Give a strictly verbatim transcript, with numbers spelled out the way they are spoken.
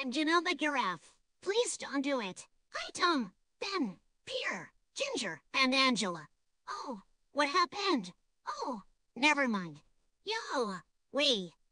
I'm Gina the giraffe. Please don't do it. Hi, Tom, Ben, Pierre, Ginger, and Angela. Oh, what happened? Oh, never mind. Yo, wait.